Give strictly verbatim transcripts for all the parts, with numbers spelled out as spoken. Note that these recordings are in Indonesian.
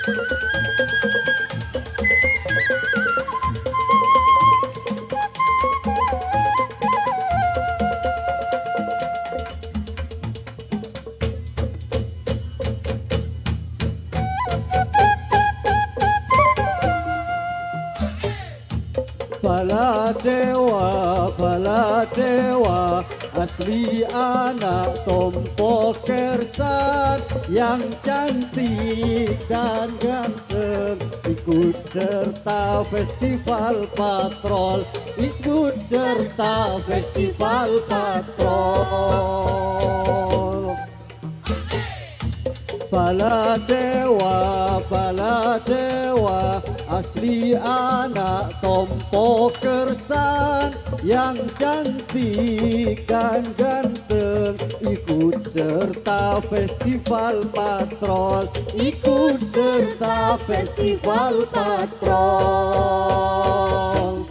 Bala dewa, bala dewa, asli anak Tompo Kersan yang cantik dan ganteng, ikut serta festival patrol, ikut serta festival patrol. Bala dewa, bala dewa, asli anak Tompo Kersan yang cantik dan ganteng, ikut serta festival patrol, ikut serta festival patrol.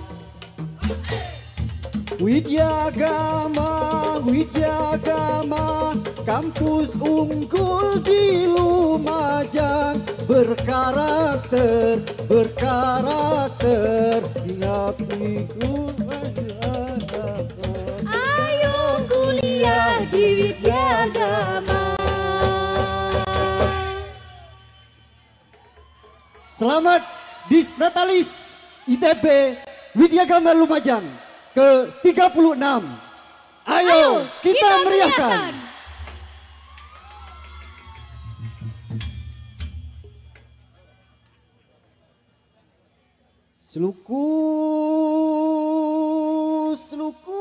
Widyagama, Widyagama, kampus unggul di Lumajang, berkarakter, berkarakter, mengabdiku. Ayo kuliah di Widyagama. Selamat Disnatalis I T B Widyagama Lumajang ke tiga puluh enam. Ayo, Ayo kita, kita meriahkan. meriahkan. Sluku, sluku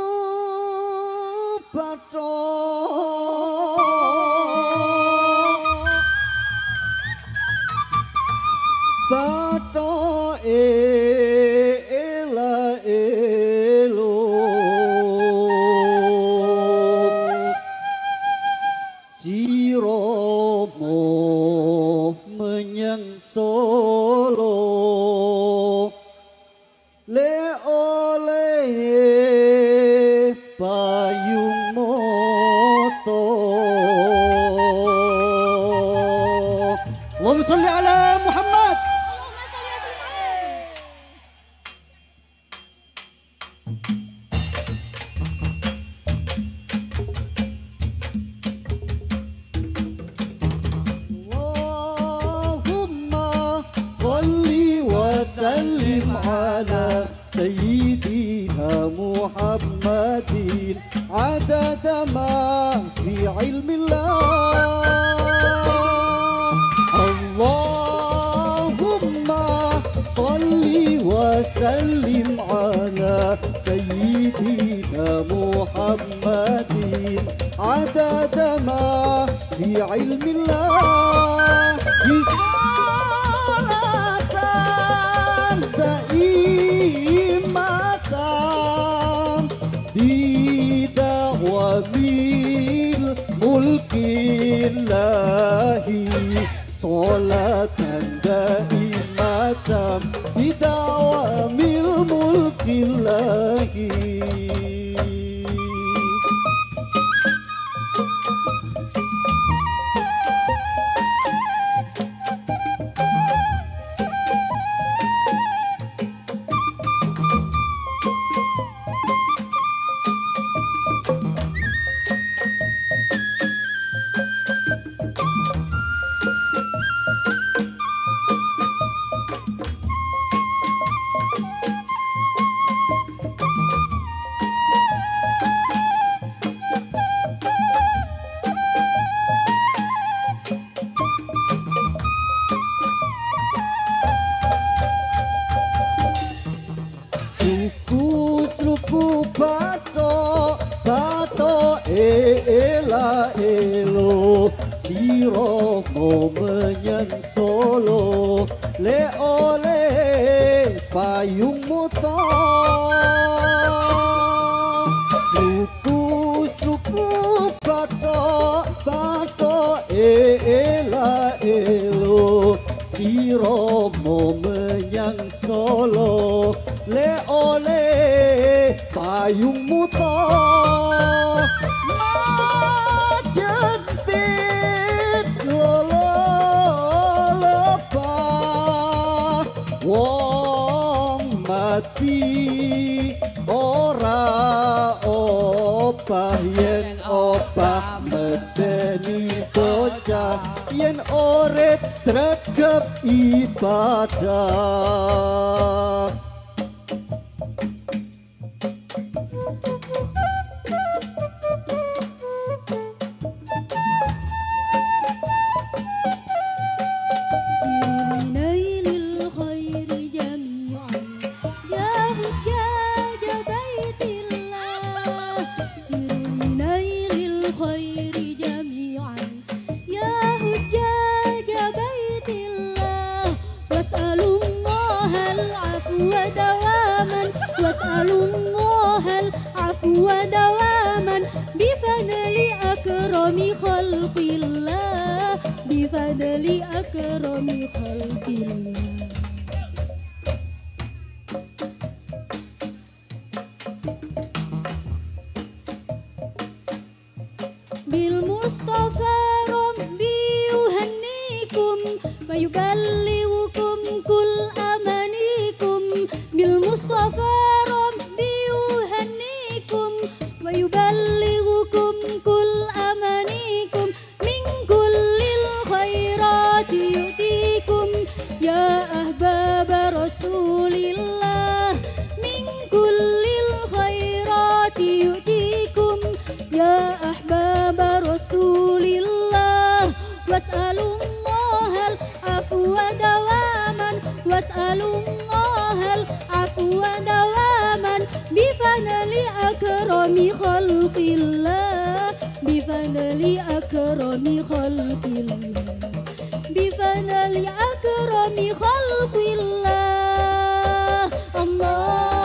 batok, batok ela elo, si Romo menyang Solo. Le oleh payung motor. Allahumma sholli ala Muhammad. Allahumma sholli ala Muhammad. Allahumma sholli wa sallim ala سيدنا محمد عدد ما في علم الله. اللهم صل وسلم على سيدنا محمد عدد ما في علم الله. Bil mulkillahi salatan daimatan bidawamil mulkillahi. Suku bato, bato ela elo, si Romo menyang Solo, le oleh payung motor. Suku suku bato, bato ela elo, si Romo menyang Solo, le oleh payung motor. Majentit lolo hati ora opah yen opah medeni bocah yen urip sregep ibadah. ودواما بفضل أكرم خلق الله بفضل أكرم خلق الله. بالمصطفى ربي يهنيكم ويبلغكم كل أمانيكم. بالمصطفى ربي يهنيكم ويبلغكم كل أمانيكم. من كل الخيرات يؤتيكم يا أحباب رسول الله. من كل الخيرات يؤتيكم يا أحباب رسول الله. واسألوا الله العفو دواما واسألوا الله العفو دواما بفضل أكرم خلق الله بفضل أكرم خلق الله بفضل أكرم خلق الله. الله